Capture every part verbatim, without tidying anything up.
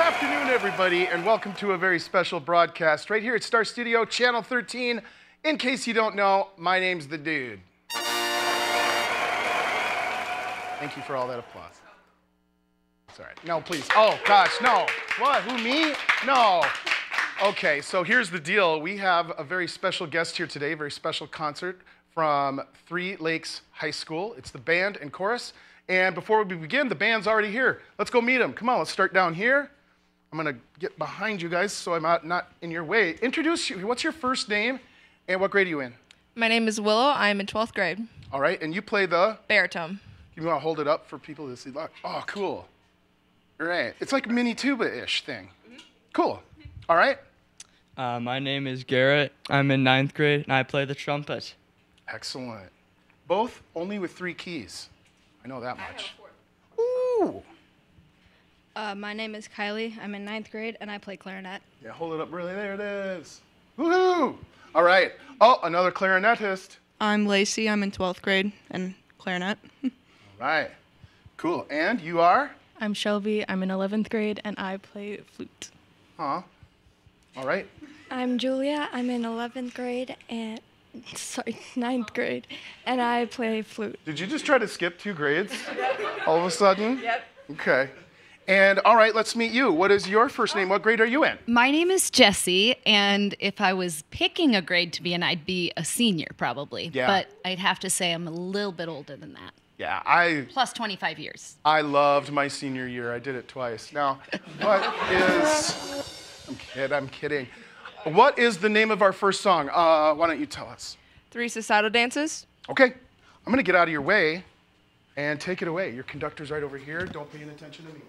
afternoon, everybody, and welcome to a very special broadcast right here at Star Studio, Channel thirteen. In case you don't know, my name's The Dude. Thank you for all that applause. It's all right. No, please. Oh, gosh, no. What? Who, me? No. Okay, so here's the deal. We have a very special guest here today, a very special concert from Three Lakes High School. It's the band and chorus. And before we begin, the band's already here. Let's go meet them. Come on, let's start down here. I'm gonna get behind you guys so I'm not, not in your way. Introduce you. What's your first name and what grade are you in? My name is Willow. I'm in twelfth grade. All right, and you play the? Baritone. You want to hold it up for people to see? Oh, cool. All right. It's like a mini tuba-ish thing. Mm-hmm. Cool. All right. Uh, my name is Garrett. I'm in ninth grade, and I play the trumpet. Excellent. Both only with three keys. I know that much. Ooh. Uh, my name is Kylie. I'm in ninth grade, and I play clarinet. Yeah, hold it up really. There it is. Woohoo! All right. Oh, another clarinetist. I'm Lacey. I'm in twelfth grade and clarinet. All right. Cool. And you are? I'm Shelby. I'm in eleventh grade, and I play flute. Huh. All right. I'm Julia. I'm in eleventh grade and, sorry, ninth grade, and I play flute. Did you just try to skip two grades all of a sudden? Yep. Okay. And all right, let's meet you. What is your first name? What grade are you in? My name is Jessie, and if I was picking a grade to be in, I'd be a senior probably. Yeah. But I'd have to say I'm a little bit older than that. Yeah, I... Plus twenty-five years. I loved my senior year. I did it twice. Now, what is... I'm kidding, I'm kidding. What is the name of our first song? Uh, why don't you tell us? Three Societal Dances. Okay. I'm going to get out of your way and take it away. Your conductor's right over here. Don't pay any attention to me.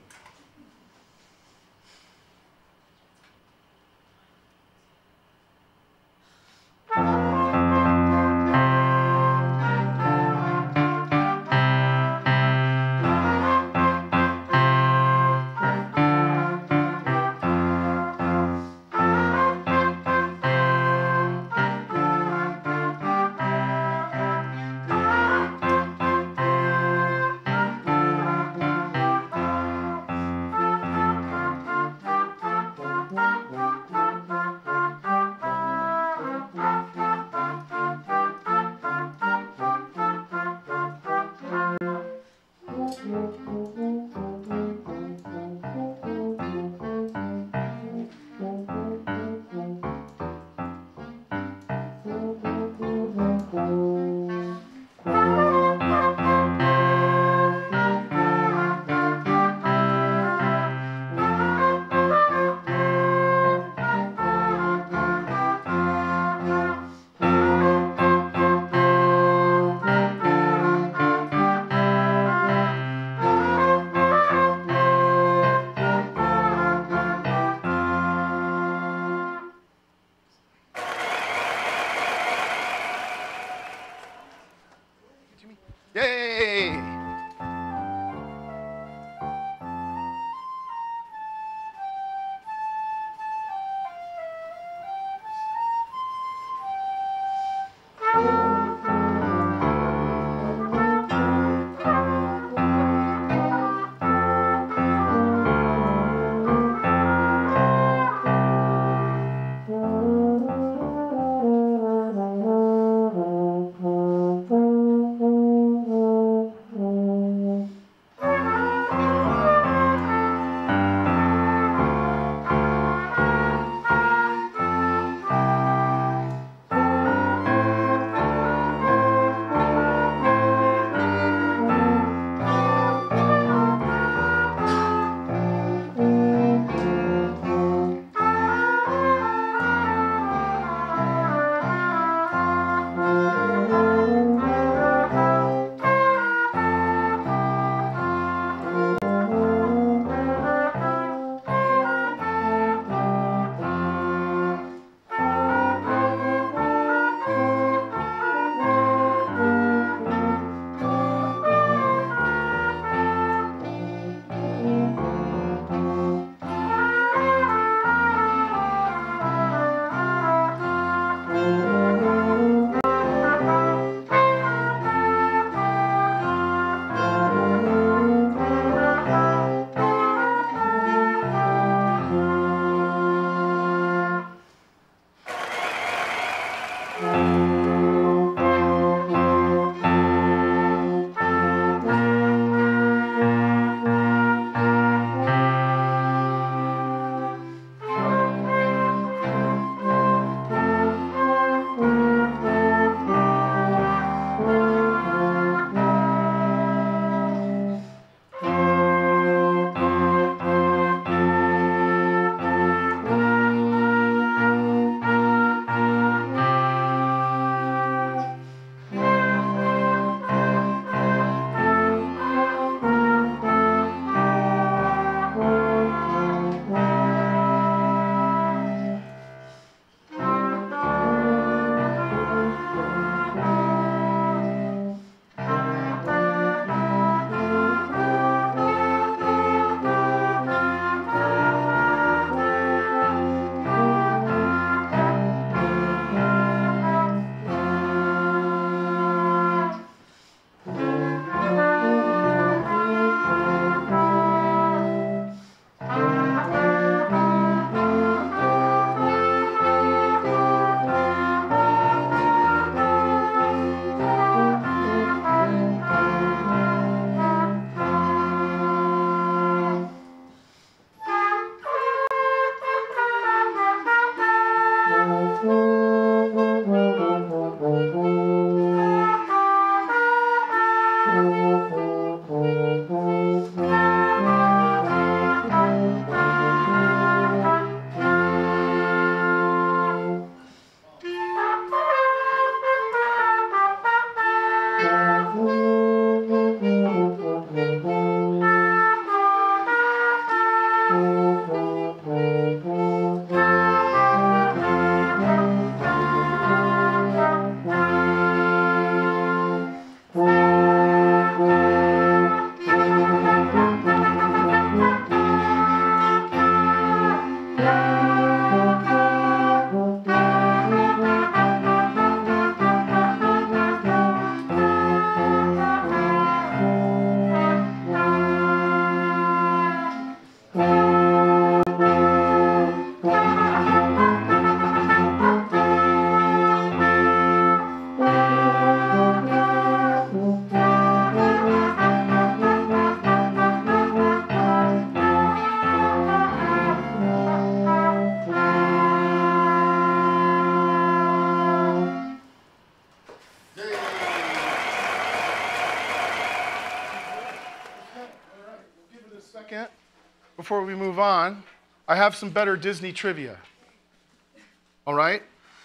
second, before we move on, I have some better Disney trivia. All right?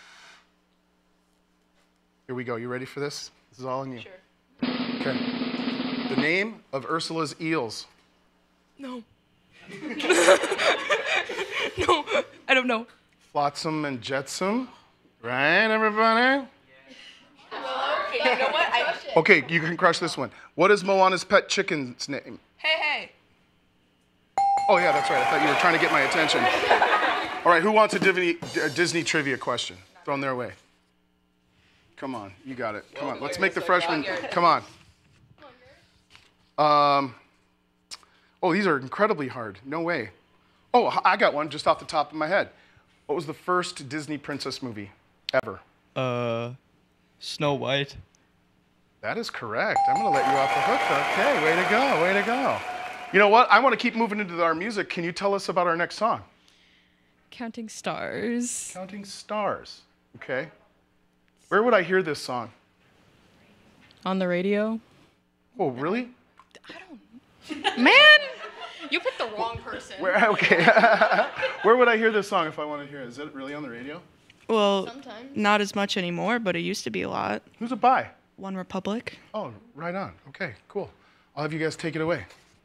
Here we go. You ready for this? This is all on you. Sure. Okay. The name of Ursula's eels. No. No, I don't know. Flotsam and Jetsam. Right, everybody? Okay, you know what? I... Okay, you can crush this one. What is Moana's pet chicken's name? Hey, hey. Oh, yeah, that's right. I thought you were trying to get my attention. All right, who wants a Disney, a Disney trivia question thrown their way? Come on, you got it. Come on, let's make the freshmen. Come on. Um, oh, these are incredibly hard. No way. Oh, I got one just off the top of my head. What was the first Disney princess movie ever? Uh, Snow White. That is correct. I'm going to let you off the hook. Okay, way to go, way to go. You know what? I want to keep moving into our music. Can you tell us about our next song? Counting Stars. Counting Stars. Okay. Where would I hear this song? On the radio. Oh, really? Man! You picked the wrong person. Where? Okay. Where would I hear this song if I want to hear it? Is it really on the radio? Well, Sometimes. not as much anymore, but it used to be a lot. Who's it by? One Republic. Oh, right on. Okay, cool. I'll have you guys take it away.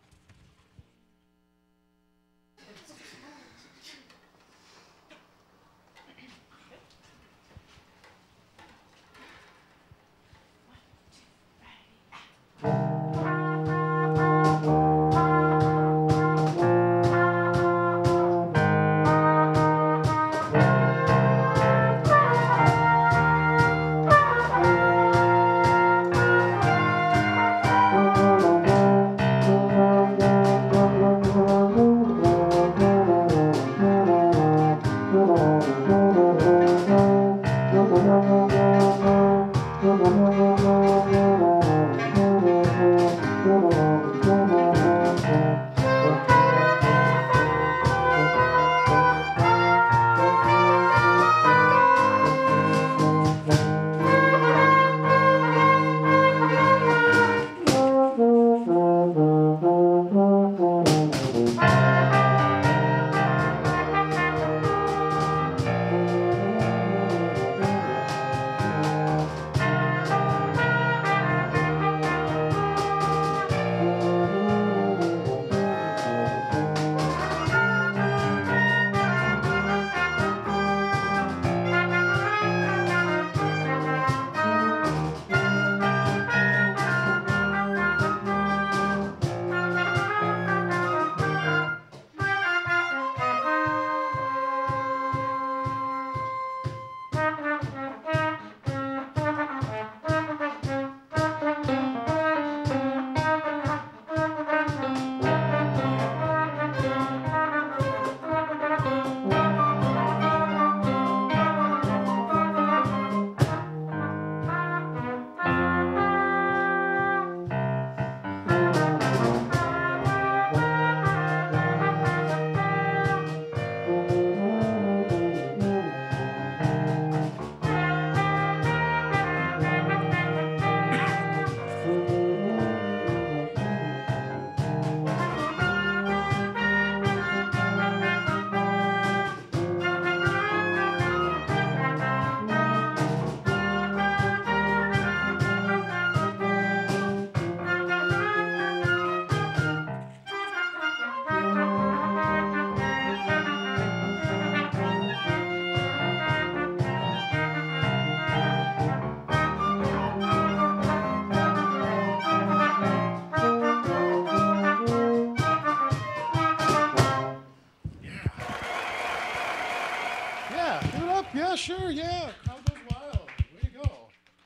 Yeah, sure, yeah. Crowd goes wild. Way to go.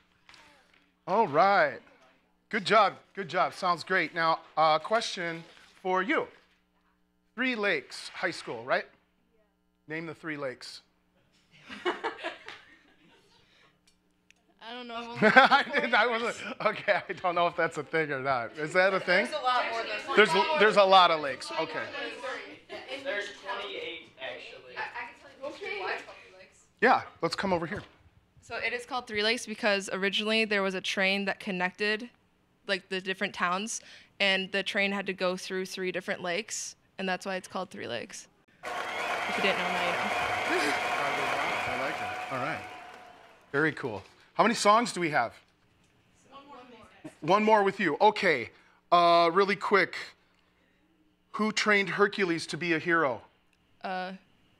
All right. Good job, good job. Sounds great. Now, a uh, question for you. Three Lakes High School, right? Yeah. Name the three lakes. I don't know. I didn't, I wasn't, okay, I don't know if that's a thing or not. Is that a thing? There's a lot more than There's, there's a lot of lakes, okay. There's twenty-eight, actually. Yeah, let's come over here. So it is called Three Lakes because originally there was a train that connected like the different towns, and the train had to go through three different lakes, and that's why it's called Three Lakes. If you didn't know, now you know. I like it. All right. Very cool. How many songs do we have? One more. One more with you. Okay. Uh, really quick. Who trained Hercules to be a hero? Uh,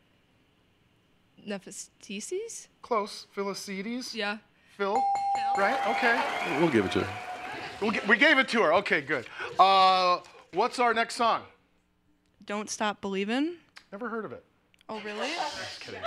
Nephthys? Close. Philocides? Yeah. Phil? Right? Okay. We'll give it to her. We'll g- we gave it to her. Okay, good. Uh, what's our next song? Don't Stop Believin'. Never heard of it. Oh, really? Just kidding.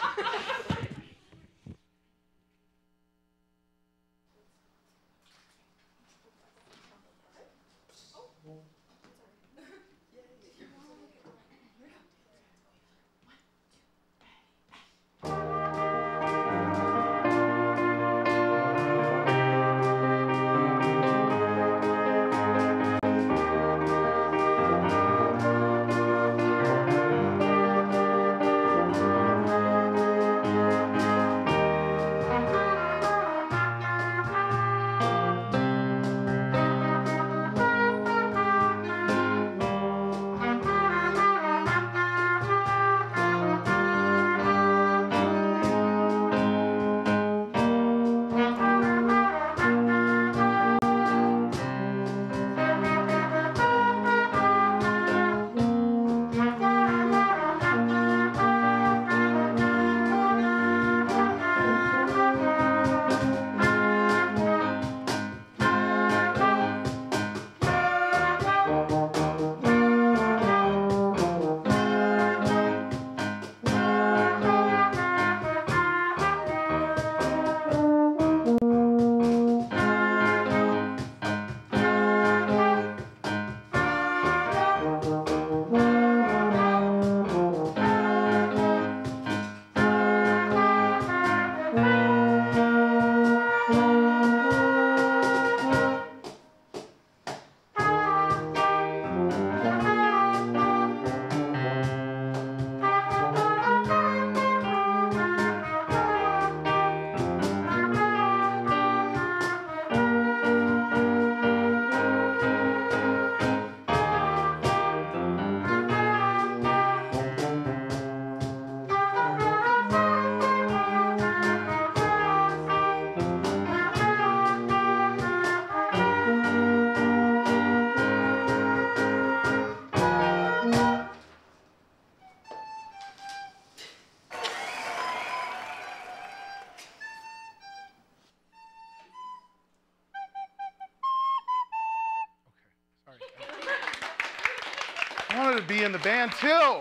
I wanted to be in the band too.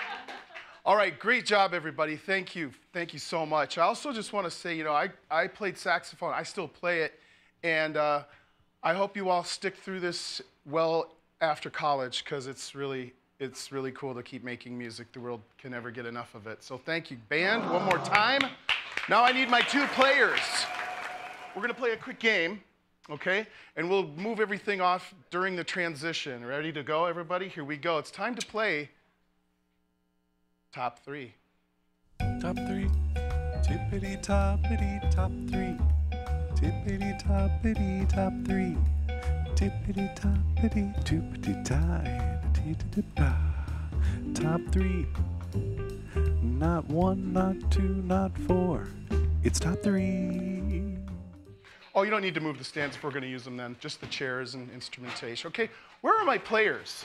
All right, great job, everybody. Thank you. Thank you so much. I also just want to say, you know, I, I played saxophone. I still play it. And uh, I hope you all stick through this well after college, because it's really, it's really cool to keep making music. The world can never get enough of it. So thank you. Band, one more time. Now I need my two players. We're going to play a quick game. Okay? And we'll move everything off during the transition. Ready to go, everybody? Here we go. It's time to play Top Three. Top three. Tippity toppity top three. Tippity toppity top three. Tippity toppity toopity tie. Top three. Not one, not two, not four. It's top three. Oh, you don't need to move the stands if we're going to use them then. Just the chairs and instrumentation. Okay, where are my players?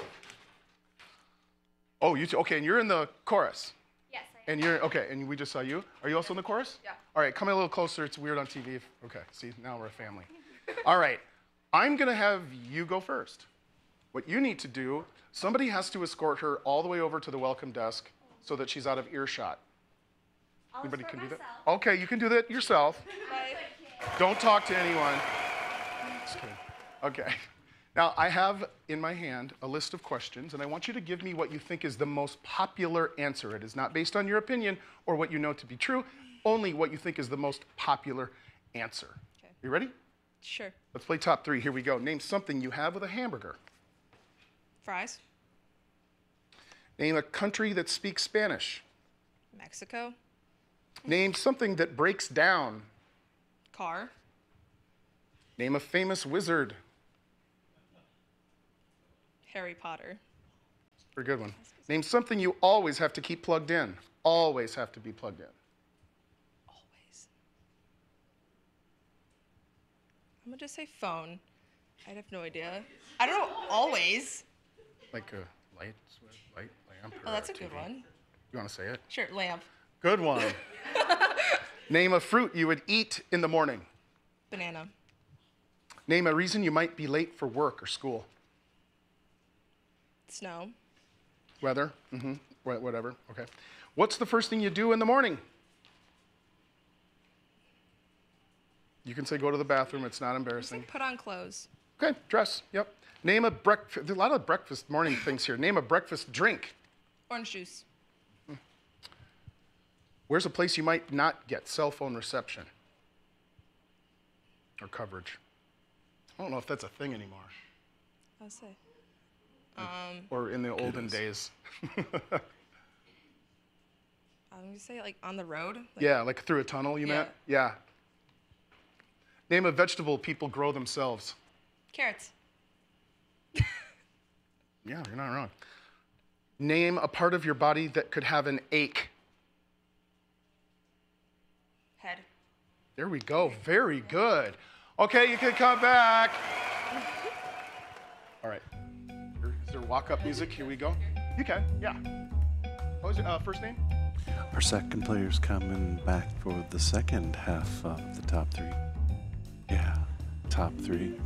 Oh, you two. Okay, and you're in the chorus. Yes, I am. And you're, okay, and we just saw you. Are you also in the chorus? Yeah. All right, come a little closer. It's weird on T V. Okay, see, now we're a family. All right, I'm going to have you go first. What you need to do, somebody has to escort her all the way over to the welcome desk so that she's out of earshot. I'll Anybody can do myself. that? Okay, you can do that yourself. Don't talk to anyone. Just kidding. Okay. Now, I have in my hand a list of questions, and I want you to give me what you think is the most popular answer. It is not based on your opinion or what you know to be true, only what you think is the most popular answer. Okay. You ready? Sure. Let's play top three. Here we go. Name something you have with a hamburger. Fries. Name a country that speaks Spanish. Mexico. Name something that breaks down. Car. Name a famous wizard. Harry Potter. Very good one. Name something you always have to keep plugged in. Always have to be plugged in. Always. I'm gonna just say phone. I have no idea. I don't know. Always. Like a light, switch, light, lamp. Oh, or that's a T good V. one. You want to say it? Sure, lamp. Good one. Name a fruit you would eat in the morning. Banana. Name a reason you might be late for work or school. Snow. Weather. Mm-hmm. Wha- Whatever. Okay. What's the first thing you do in the morning? You can say go to the bathroom. It's not embarrassing. Put on clothes. Okay. Dress. Yep. Name a breakfast. There's a lot of breakfast morning things here. Name a breakfast drink. Orange juice. Where's a place you might not get cell phone reception or coverage? I don't know if that's a thing anymore. I'll say. Um, Or in the olden days. I'm gonna say like on the road. Like, Yeah, like through a tunnel, you Yeah. meant? Yeah. Name a vegetable people grow themselves. Carrots. Yeah, you're not wrong. Name a part of your body that could have an ache. Head. There we go. Very good. Okay, you can come back. All right. Is there walk-up music? Here we go. You can, yeah. What was your uh, first name? Our second player's coming back for the second half of the top three. Yeah, top three.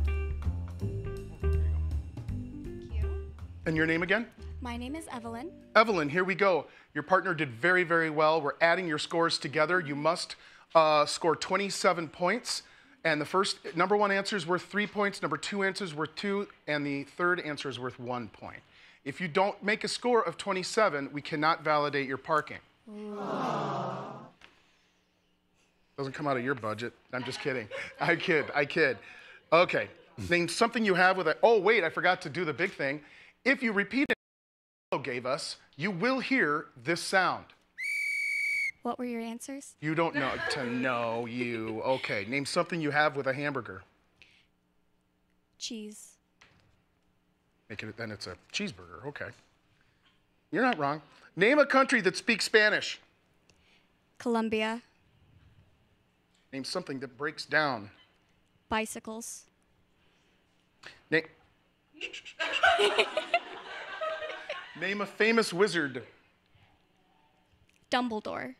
And your name again? My name is Evelyn. Evelyn, here we go. Your partner did very, very well. We're adding your scores together. You must uh, score twenty-seven points. And the first, number one answer is worth three points, number two answer is worth two, and the third answer is worth one point. If you don't make a score of twenty-seven, we cannot validate your parking. Doesn't come out of your budget. I'm just kidding. I kid, I kid. Okay, name something you have with a, oh wait, I forgot to do the big thing. If you repeat it gave us, you will hear this sound. What were your answers? You don't know to know you. Okay, name something you have with a hamburger. Cheese. Make it, then it's a cheeseburger. Okay. You're not wrong. Name a country that speaks Spanish. Colombia. Name something that breaks down. Bicycles. Name, Name a famous wizard. Dumbledore.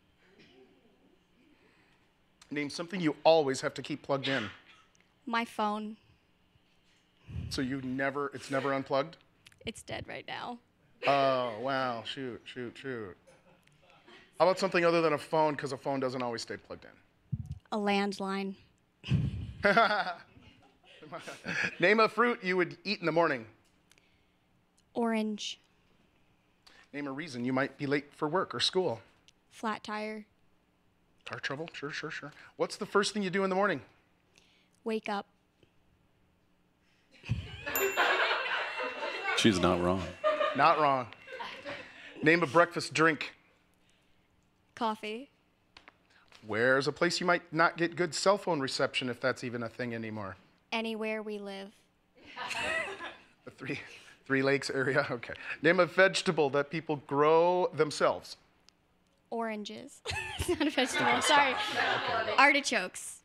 Name something you always have to keep plugged in. My phone. So you never, it's never unplugged? It's dead right now. Oh, wow. Shoot, shoot, shoot. How about something other than a phone, because a phone doesn't always stay plugged in? A landline. Name a fruit you would eat in the morning. Orange. Name a reason you might be late for work or school. Flat tire. Car trouble? Sure, sure, sure. What's the first thing you do in the morning? Wake up. She's not wrong. Not wrong. Name a breakfast drink. Coffee. Where's a place you might not get good cell phone reception, if that's even a thing anymore? Anywhere we live. The three, three Lakes area? Okay. Name a vegetable that people grow themselves. Oranges. It's not a vegetable. Sorry. Artichokes.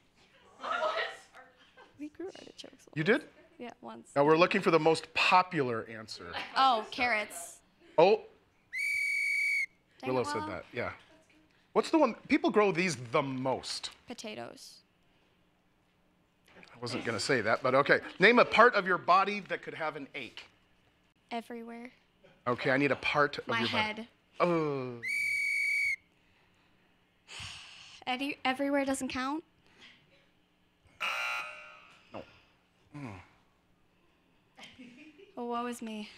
We grew artichokes. You did? Yeah, once. Now we're looking for the most popular answer. Oh, carrots. Oh, Dang Willow it, said Willow. that, yeah. What's the one, people grow these the most? Potatoes. I wasn't gonna say that, but okay. Name a part of your body that could have an ache. Everywhere. Okay, I need a part of My your head. body. Oh. Any, everywhere doesn't count? No. Mm. Oh, woe is me.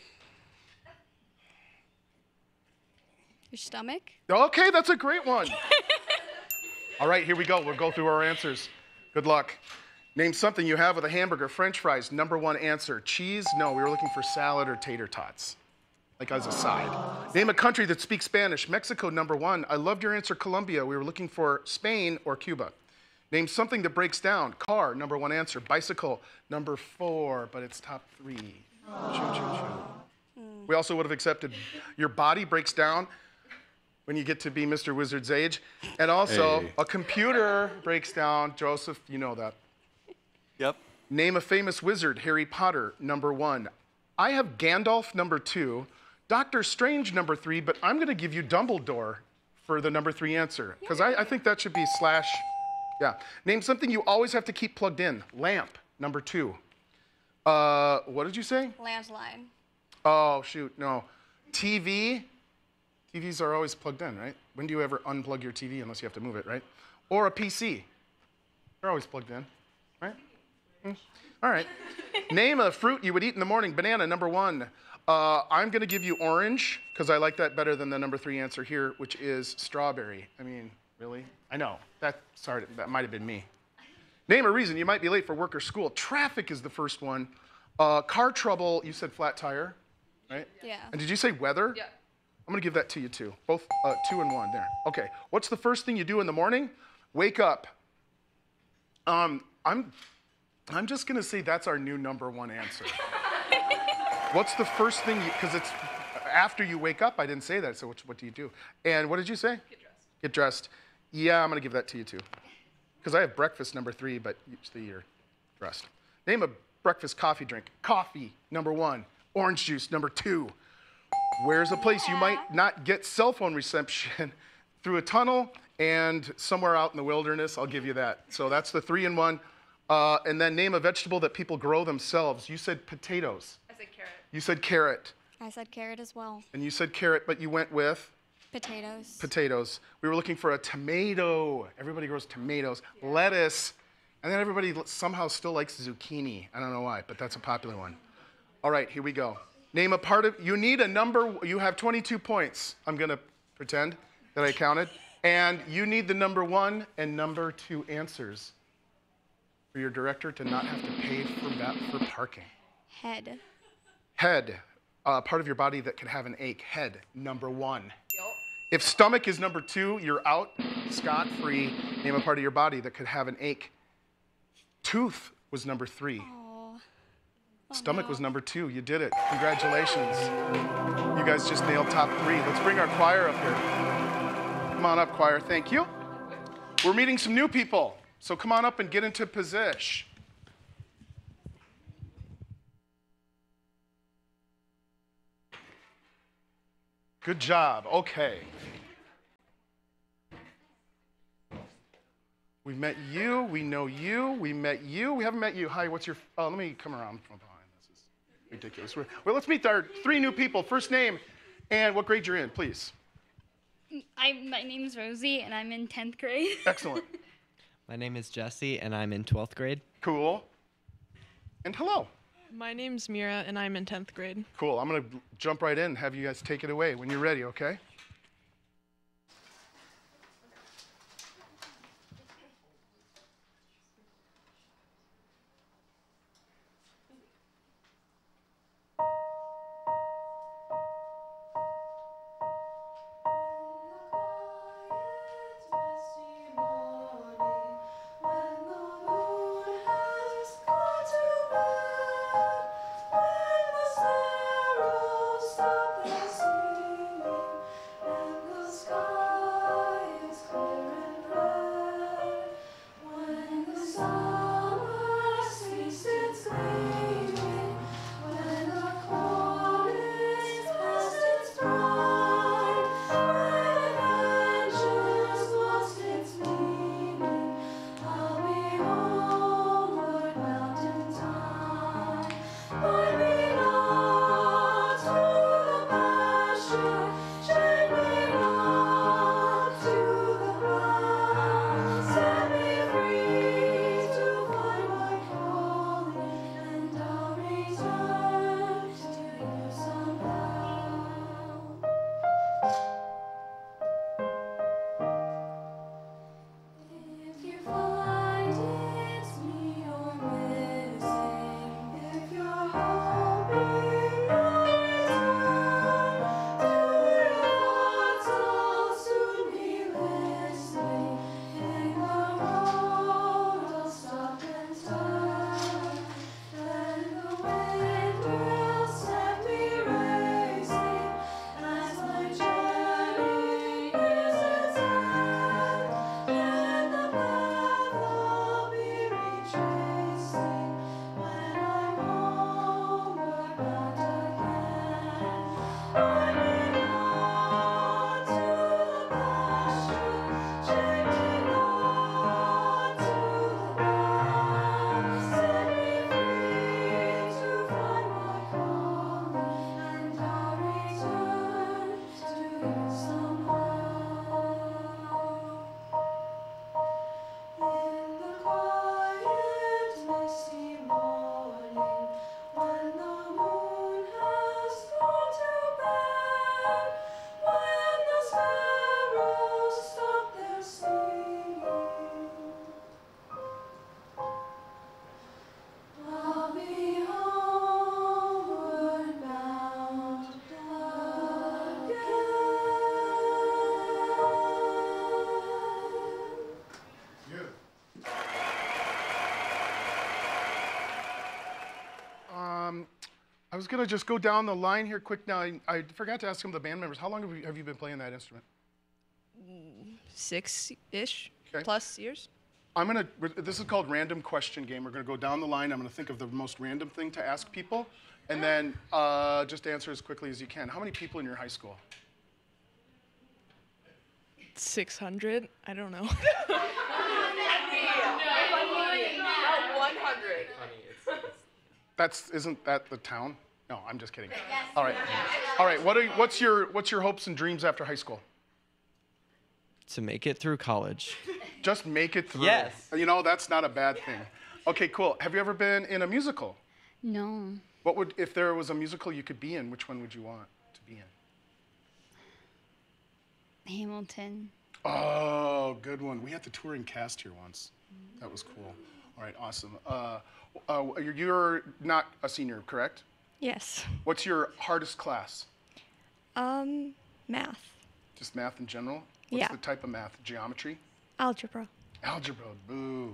Your stomach? Okay, that's a great one. All right, here we go. We'll go through our answers. Good luck. Name something you have with a hamburger. French fries, number one answer. Cheese? No, we were looking for salad or tater tots, like as a side. Name a country that speaks Spanish. Mexico, number one. I loved your answer, Colombia. We were looking for Spain or Cuba. Name something that breaks down. Car, number one answer. Bicycle, number four, but it's top three. Choo, choo, choo. We also would have accepted your body breaks down when you get to be Mister Wizard's age. And also, Hey. a computer breaks down. Joseph, you know that. Yep. Name a famous wizard, Harry Potter, number one. I have Gandalf, number two. Doctor Strange, number three, but I'm going to give you Dumbledore for the number three answer, because I, I think that should be slash, yeah. Name something you always have to keep plugged in. Lamp, number two. Uh, what did you say? Landline. Oh, shoot, no. T V, T Vs are always plugged in, right? When do you ever unplug your T V unless you have to move it, right? Or a P C. They're always plugged in, right? Mm. All right. Name a fruit you would eat in the morning. Banana, number one. Uh, I'm going to give you orange, because I like that better than the number three answer here, which is strawberry. I mean, really? I know. That, sorry, that might have been me. Name a reason you might be late for work or school. Traffic is the first one. Uh, car trouble, you said flat tire, right? Yeah. And did you say weather? Yeah. I'm going to give that to you, too. Both uh, two and one there. Okay. What's the first thing you do in the morning? Wake up. Um, I'm, I'm just going to say that's our new number one answer. What's the first thing you, because it's after you wake up, I didn't say that, so what, what do you do? And what did you say? Get dressed. Get dressed. Yeah, I'm going to give that to you, too. Because I have breakfast number three, but usually you're dressed. Name a breakfast coffee drink. Coffee, number one. Orange juice, number two. Where's a place you might not get cell phone reception? Through a tunnel and somewhere out in the wilderness, I'll give you that. So that's the three and one. Uh, and then name a vegetable that people grow themselves. You said potatoes. I said carrot. You said carrot. I said carrot as well. And you said carrot, but you went with Potatoes. potatoes. We were looking for a tomato. Everybody grows tomatoes. Lettuce. And then everybody l- somehow still likes zucchini. I don't know why, but that's a popular one. All right, here we go. Name a part of, you need a number, you have twenty-two points. I'm going to pretend that I counted. And you need the number one and number two answers for your director to not have to pay for that for parking. Head. Head, uh, part of your body that can have an ache. Head, number one. Yup. If stomach is number two, you're out scot-free. Name a part of your body that could have an ache. Tooth was number three. Oh. Stomach was number two. You did it. Congratulations. You guys just nailed top three. Let's bring our choir up here. Come on up, choir. Thank you. We're meeting some new people, so come on up and get into position. Good job. Okay. We've met you. We know you. We met you. We haven't met you. Hi, what's your... Oh, let me come around from behind. This is ridiculous. We're- Well, let's meet our three new people. First name and what grade you're in, please. I, my name is Rosie, and I'm in tenth grade. Excellent. My name is Jesse, and I'm in twelfth grade. Cool. And hello. My name's Mira, and I'm in tenth grade. Cool. I'm going to jump right in and have you guys take it away when you're ready, okay? Bye. gonna just go down the line here quick now. I, I forgot to ask some of the band members. How long have you, have you been playing that instrument? Six-ish Okay. plus years. I'm gonna, this is called random question game. We're gonna go down the line. I'm gonna think of the most random thing to ask people, and then uh, just answer as quickly as you can. How many people in your high school? six hundred? I don't know. one hundred. That's, isn't that the town? No, I'm just kidding. All right. All right, what are, what's your, what's your hopes and dreams after high school? To make it through college. Just make it through. Yes. You know, that's not a bad thing. Okay, cool. Have you ever been in a musical? No. What would, if there was a musical you could be in, which one would you want to be in? Hamilton. Oh, good one. We had the touring cast here once. That was cool. All right, awesome. Uh, uh, you're, you're not a senior, correct? Yes. What's your hardest class? Um, math. Just math in general? What's Yeah. the type of math? Geometry? Algebra. Algebra, boo.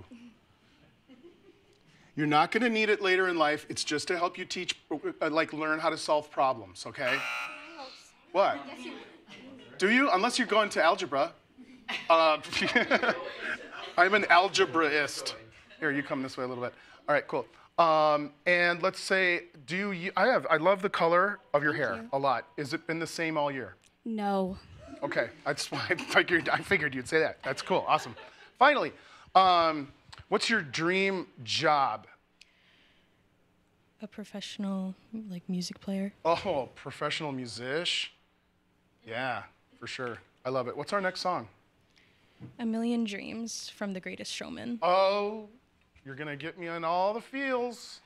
You're not going to need it later in life. It's just to help you teach, uh, like learn how to solve problems, okay? What? Do you? Unless you're going to algebra. Uh, I'm an algebraist. Here, you come this way a little bit. All right, cool. Um, and let's say, do you, I have, I love the color of your hair you. a lot. Has it been the same all year? No. Okay, that's why I figured, I figured you'd say that. That's cool, awesome. Finally, um, what's your dream job? A professional, like, music player. Oh, professional musician? Yeah, for sure. I love it. What's our next song? A Million Dreams from The Greatest Showman. Oh, you're gonna get me on all the feels.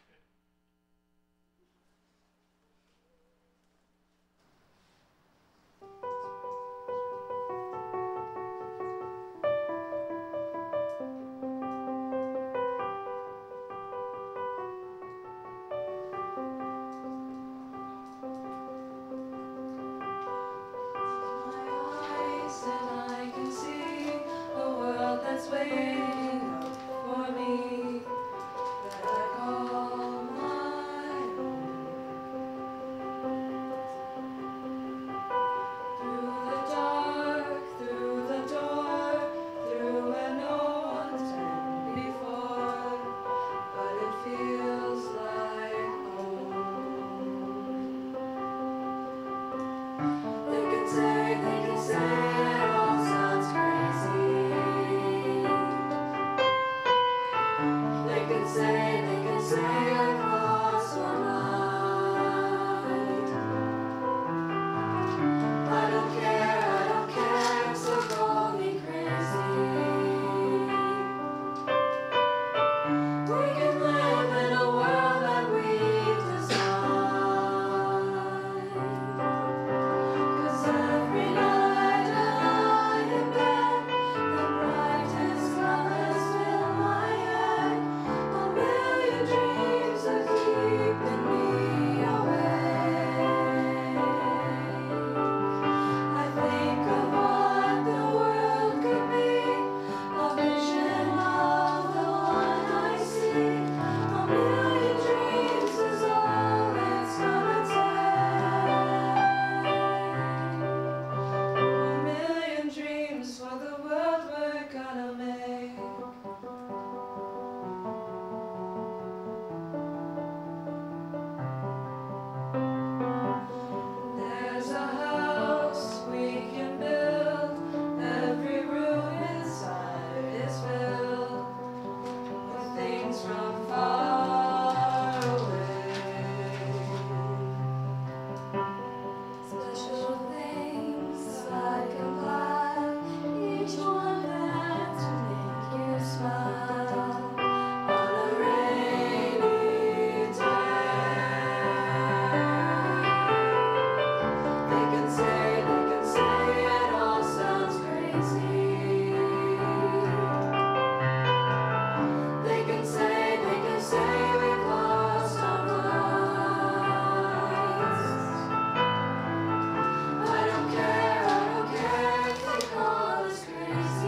Crazy.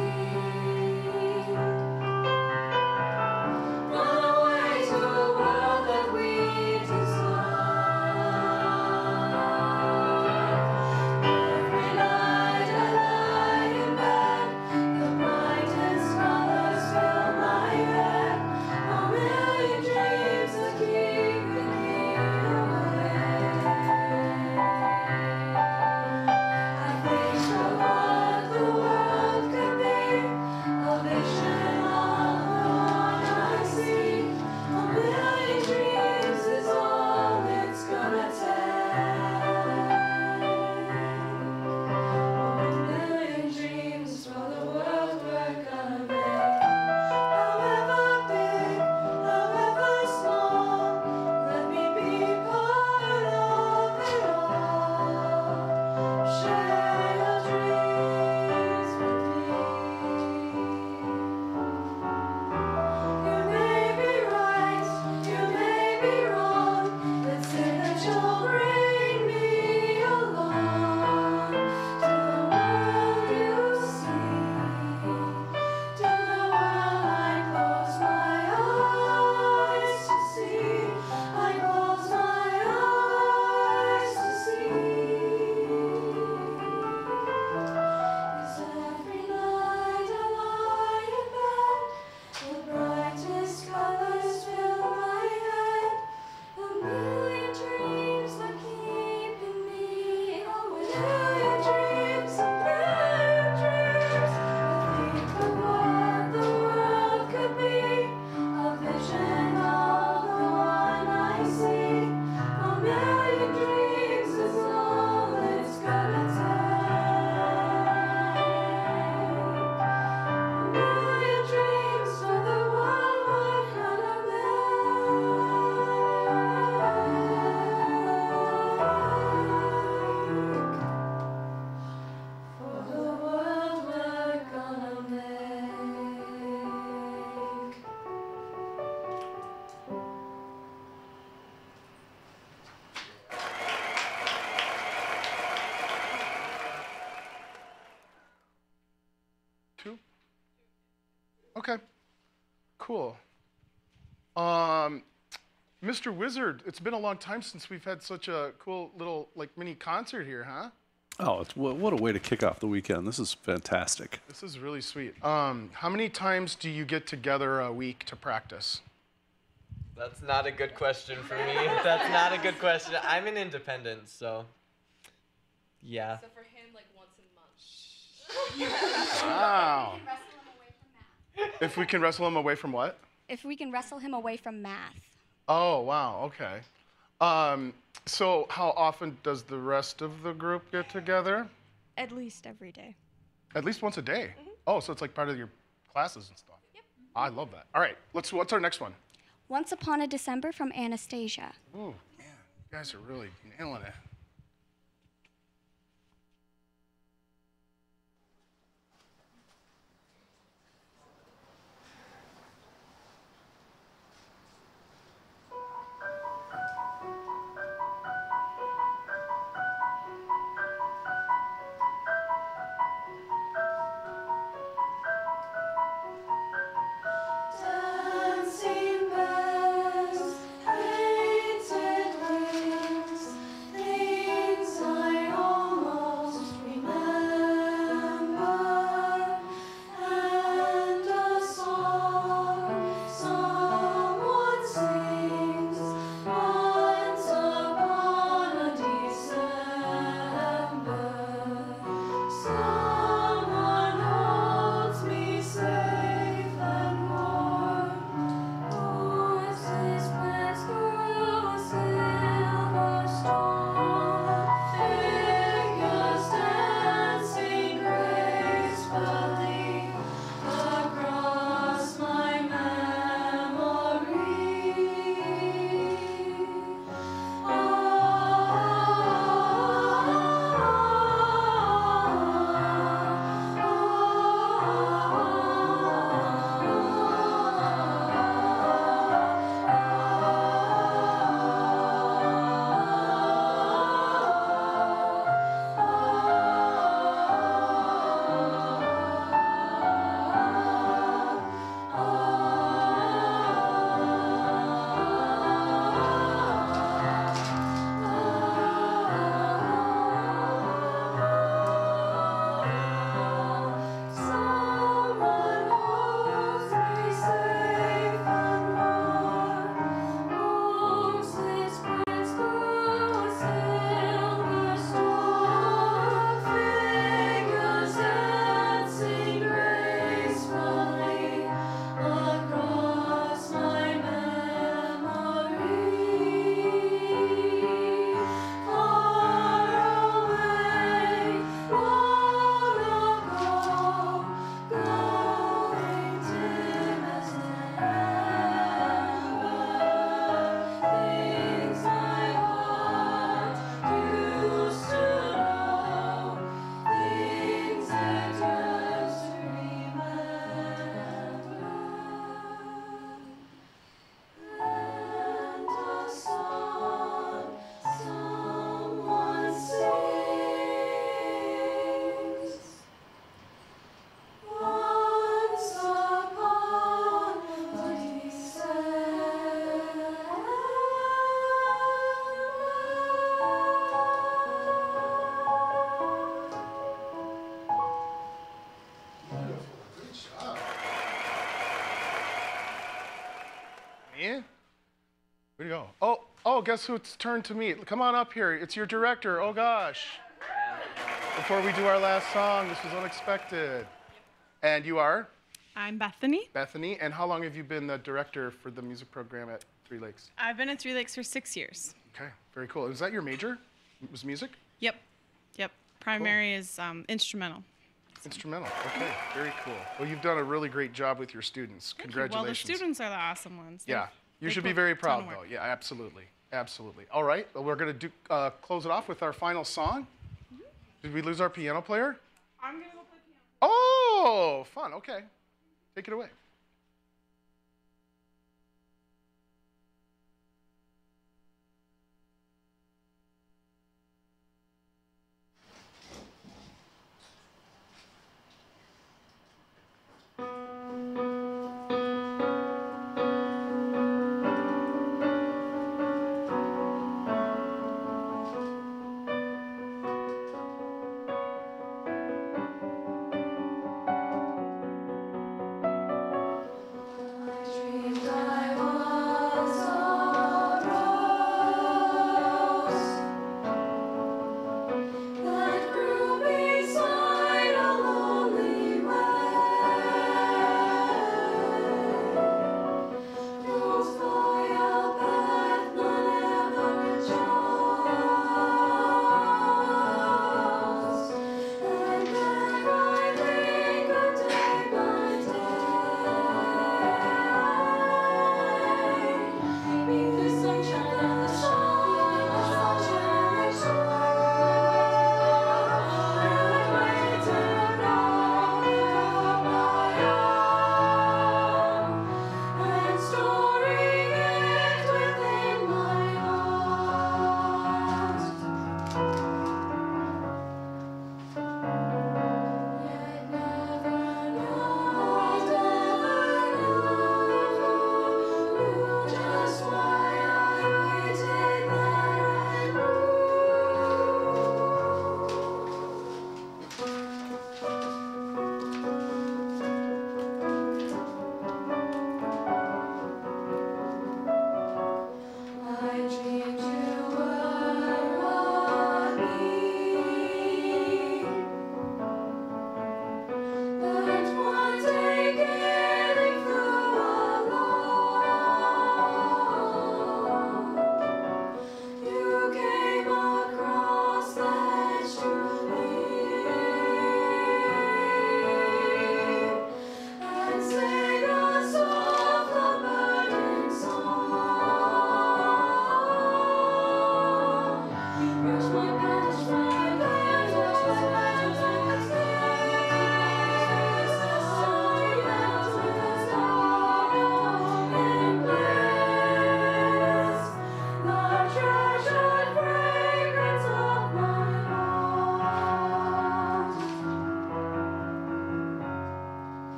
cool. Um, Mister Wizard, it's been a long time since we've had such a cool little like mini concert here, huh? Oh, it's wha- what a way to kick off the weekend. This is fantastic. This is really sweet. Um, how many times do you get together a week to practice? That's not a good question for me. That's not a good question. I'm an independent, so yeah. So for him, like once a month. Wow. If we can wrestle him away from what? If we can wrestle him away from math. Oh, wow, okay. Um, so how often does the rest of the group get together? At least every day. At least once a day? Oh, so it's like part of your classes and stuff. Yep. I love that. All right, let's, what's our next one? Once Upon a December from Anastasia. Ooh, man, you guys are really nailing it. Dancing bells, painted wings, things I almost remember, and a song someone sings once upon a December. Someone holds me safe and warm. Voices glance through a silver storm. Figures dancing gracefully across my memory. Someone holds me safe and warm. Voices glance through a silver storm. Figures dancing gracefully across my memory. Far away, long ago, glowing dim as amber. Things my heart used to know, things it yearns to remember. And a song someone sings once upon a Good job. Me? Where'd you go? Oh, oh, guess who it's turned to me? Come on up here. It's your director. Oh, gosh. Before we do our last song, this was unexpected. And you are? I'm Bethany. Bethany. And how long have you been the director for the music program at Three Lakes? I've been at Three Lakes for six years. Okay, very cool. Was that your major? Was music? Yep. Yep. Primary is um, instrumental. Instrumental. Okay, very cool. Well, you've done a really great job with your students. Thank you. Well, the Congratulations. students are the awesome ones. Yeah, They've- you they should be put very a ton proud, of work. though. Yeah, absolutely, absolutely. All right, well, we're gonna do uh, close it off with our final song. Did we lose our piano player? I'm gonna go play piano. Oh, fun. Okay, take it away.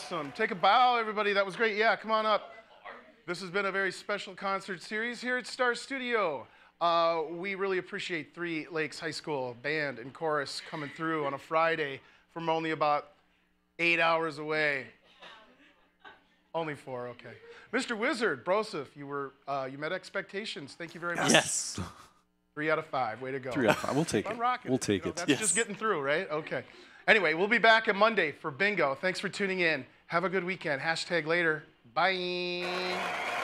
awesome. Take a bow, everybody. That was great. Yeah, come on up. This has been a very special concert series here at Star Studio. Uh, we really appreciate Three Lakes High School band and chorus coming through on a Friday from only about eight hours away. Only four, okay. Mister Wizard, Broseph, you were uh, you met expectations. Thank you very much. Yes. Three out of five. Way to go. Three out of five. We'll take I'm it. rocking We'll it. take You know, it. That's Yes. just getting through, right? Okay. Anyway, we'll be back on Monday for bingo. Thanks for tuning in. Have a good weekend. Hashtag later. Bye.